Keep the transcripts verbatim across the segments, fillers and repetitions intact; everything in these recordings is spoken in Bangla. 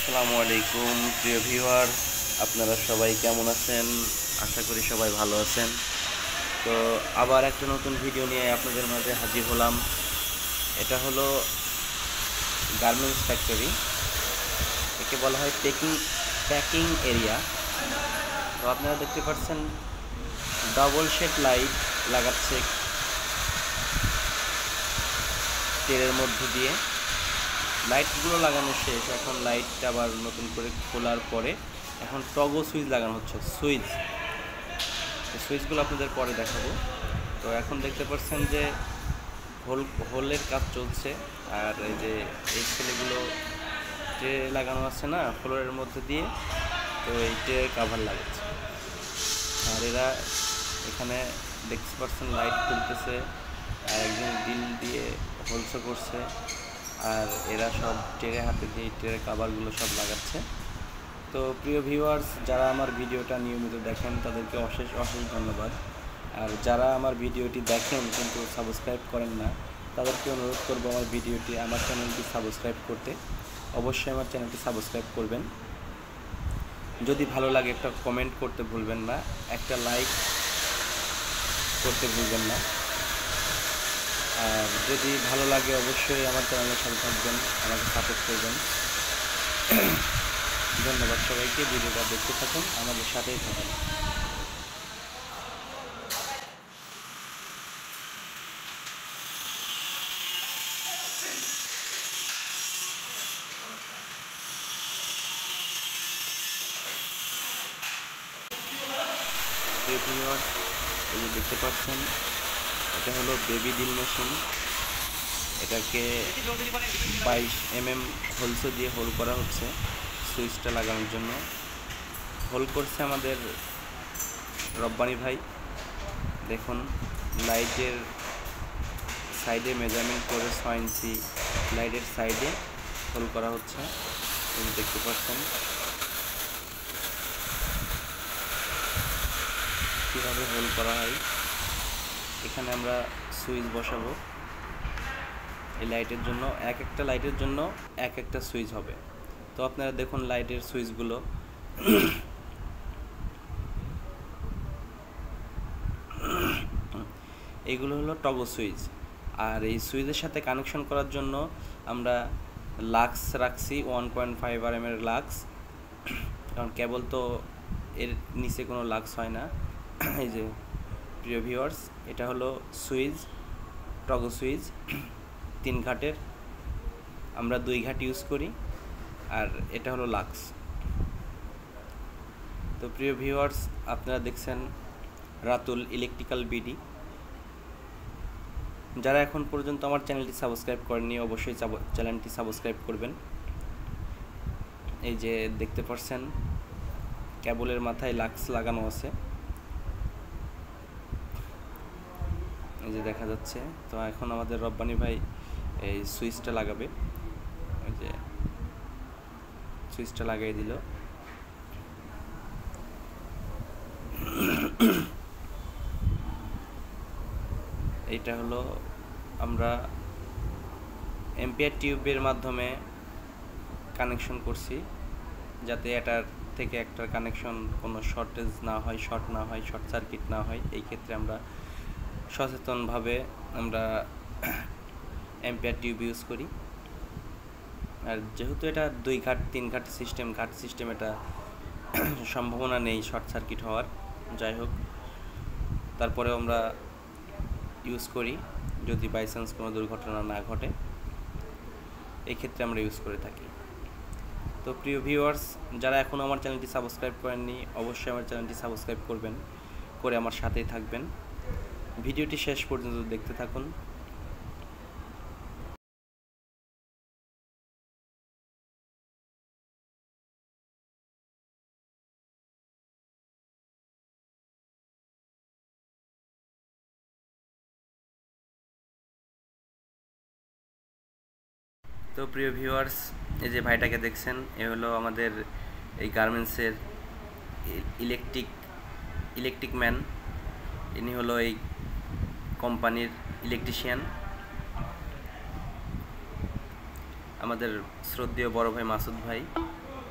আসসালামু আলাইকুম প্রিয় ভিউয়ার, আপনারা সবাই কেমন আছেন? আশা করি সবাই ভালো আছেন। তো আবার একটা নতুন ভিডিও নিয়ে আপনাদের মাঝে হাজির হলাম। এটা হলো গার্মেন্টস ফ্যাক্টরি, একে বলা হয় প্যাকিং প্যাকিং এরিয়া। তো আপনারা দেখতে পাচ্ছেন ডাবল শেড লাইট লাগাচ্ছে টেরের মধ্যে দিয়ে। লাইটগুলো লাগানো শেষ, এখন লাইটটা আবার নতুন করে খোলার পরে এখন টগো সুইচ লাগানো হচ্ছে। সুইচ সুইচগুলো আপনাদের পরে দেখাবো। তো এখন দেখতে পাচ্ছেন যে হোল হোলের কাজ চলছে, আর এই যে এই ছেলেগুলো ট্রে লাগানো আছে না ফ্লোরের মধ্যে দিয়ে, তো এই ট্রের কাভার লাগাচ্ছে। আর এরা এখানে দেখতে পাচ্ছেন লাইট খুলতেছে, আর একজন ডিল দিয়ে হোলসো করছে, আর এরা সব ট্রে হাতে দিয়ে ট্রের কাভারগুলো সব লাগাচ্ছে। তো প্রিয় ভিউয়ার্স, যারা আমার ভিডিওটা নিয়মিত দেখেন তাদেরকে অশেষ অশেষ ধন্যবাদ। আর যারা আমার ভিডিওটি দেখেন কিন্তু সাবস্ক্রাইব করেন না, তাদেরকে অনুরোধ করবো আমার ভিডিওটি আমার চ্যানেলটি সাবস্ক্রাইব করতে। অবশ্যই আমার চ্যানেলটি সাবস্ক্রাইব করবেন। যদি ভালো লাগে একটা কমেন্ট করতে ভুলবেন না, একটা লাইক করতে ভুলবেন না। আর যদি ভালো লাগে অবশ্যই আমার চ্যানেলের সাথে থাকবেন, আমাকে সাপোর্ট করবেন। ধন্যবাদ সবাইকে, ভিডিওটা দেখতে থাকুন, আমাদের সাথেই থাকুন। এই যে দেখতে পাচ্ছেন, এটা হলো বেবি ডিল মেশিন। এটাকে বাইশ এম এম হোলসে দিয়ে হোল করা হচ্ছে সুইচটা লাগানোর জন্য। হোল করছে আমাদের রব্বানি ভাই। দেখুন, লাইটের সাইডে মেজারমেন্ট করে ছয় ইঞ্চি লাইটের সাইডে হোল করা হচ্ছে, দেখতে পাচ্ছেন কীভাবে হোল করা হয়। এখানে আমরা সুইচ বসাবো। এই লাইটের জন্য এক একটা লাইটের জন্য এক একটা সুইচ হবে। তো আপনারা দেখুন লাইটের সুইচগুলো। এইগুলো হলো টগো সুইচ। আর এই সুইচের সাথে কানেকশন করার জন্য আমরা লাক্স রাখছি, ওয়ান পয়েন্ট ফাইভ আর এম এর লাক্স, কারণ কেবল তো এর নিচে কোনো লাক্স হয় না। এই যে প্রিয় ভিউয়ার্স, এটা হলো সুইচ, টগো সুইচ তিন ঘাটের, আমরা দুই ঘাট ইউজ করি। আর এটা হলো লাক্স। তো প্রিয় ভিউয়ার্স, আপনারা দেখছেন রাতুল ইলেকট্রিক্যাল বিডি। যারা এখন পর্যন্ত আমার চ্যানেলটি সাবস্ক্রাইব করেননি অবশ্যই চ্যানেলটি সাবস্ক্রাইব করবেন। এই যে দেখতে পাচ্ছেন কেবলের মাথায় লাক্স লাগানো আছে, এই যে দেখা যাচ্ছে। তো এখন আমাদের রব্বানি ভাই এই সুইচটা লাগাবে। ওই যে সুইচটা লাগিয়ে দিল। এইটা হলো আমরা এম্পিয়ার টিউবের মাধ্যমে কানেকশন করছি, যাতে এটার থেকে একটার কানেকশন কোনো শর্টেজ না হয়, শর্ট না হয়, শর্ট সার্কিট না হয়। এই ক্ষেত্রে আমরা সচেতনভাবে আমরা এম্পিয়ার টিউব ইউজ করি। আর যেহেতু এটা দুই ঘাট তিন ঘাট সিস্টেম, ঘাট সিস্টেম, এটা সম্ভাবনা নেই শর্ট সার্কিট হওয়ার। যাই হোক, তারপরেও আমরা ইউজ করি যদি বাই চান্স কোনো দুর্ঘটনা না ঘটে, এই ক্ষেত্রে আমরা ইউজ করে থাকি। তো প্রিয় ভিউয়ার্স, যারা এখনও আমার চ্যানেলটি সাবস্ক্রাইব করেননি অবশ্যই আমার চ্যানেলটি সাবস্ক্রাইব করবেন, করে আমার সাথেই থাকবেন। ভিডিওটি শেষ পর্যন্ত দেখতে থাকুন। তো প্রিয় ভিউয়ার্স, এই যে ভাইটাকে দেখছেন, এ হলো আমাদের এই গার্মেন্টসের ইলেকট্রিক ইলেকট্রিক ম্যান। ইনি হলো এই কোম্পানির ইলেকট্রিশিয়ান, আমাদের শ্রদ্ধেয় বড় ভাই মাসুদ ভাই।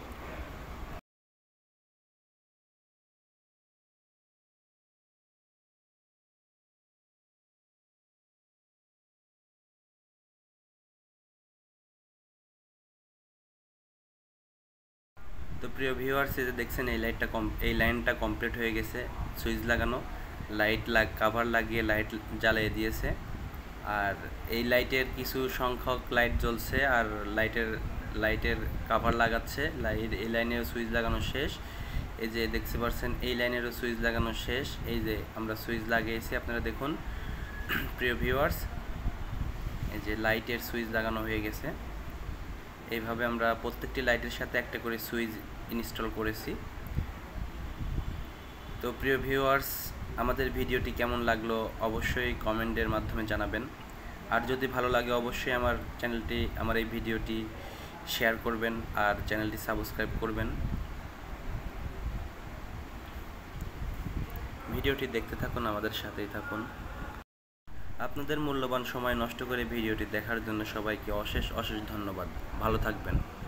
তো প্রিয় ভিউয়ার্স, এই যে দেখছেন এই লাইটটা কম এই লাইনটা কমপ্লিট হয়ে গেছে, সুইচ লাগানো, লাইট লাগ কাভার লাগিয়ে লাইট জ্বালিয়ে দিয়েছে। আর এই লাইটের কিছু সংখ্যক লাইট জ্বলছে আর লাইটের লাইটের কাভার লাগাচ্ছে। লাইট এই লাইনেরও সুইচ লাগানো শেষ। এই যে দেখতে পাচ্ছেন এই লাইনেরও সুইচ লাগানো শেষ। এই যে আমরা সুইচ লাগিয়েছি, আপনারা দেখুন প্রিয় ভিউয়ার্স, এই যে লাইটের সুইচ লাগানো হয়ে গেছে। এইভাবে আমরা প্রত্যেকটি লাইটের সাথে একটা করে সুইচ ইনস্টল করেছি। তো প্রিয় ভিউয়ার্স, আমাদের ভিডিওটি কেমন লাগলো অবশ্যই কমেন্টের মাধ্যমে জানাবেন। আর যদি ভালো লাগে অবশ্যই আমার চ্যানেলটি আমার এই ভিডিওটি শেয়ার করবেন আর চ্যানেলটি সাবস্ক্রাইব করবেন। ভিডিওটি দেখতে থাকুন, আমাদের সাথেই থাকুন। আপনাদের মূল্যবান সময় নষ্ট করে ভিডিওটি দেখার জন্য সবাইকে অশেষ অশেষ ধন্যবাদ। ভালো থাকবেন।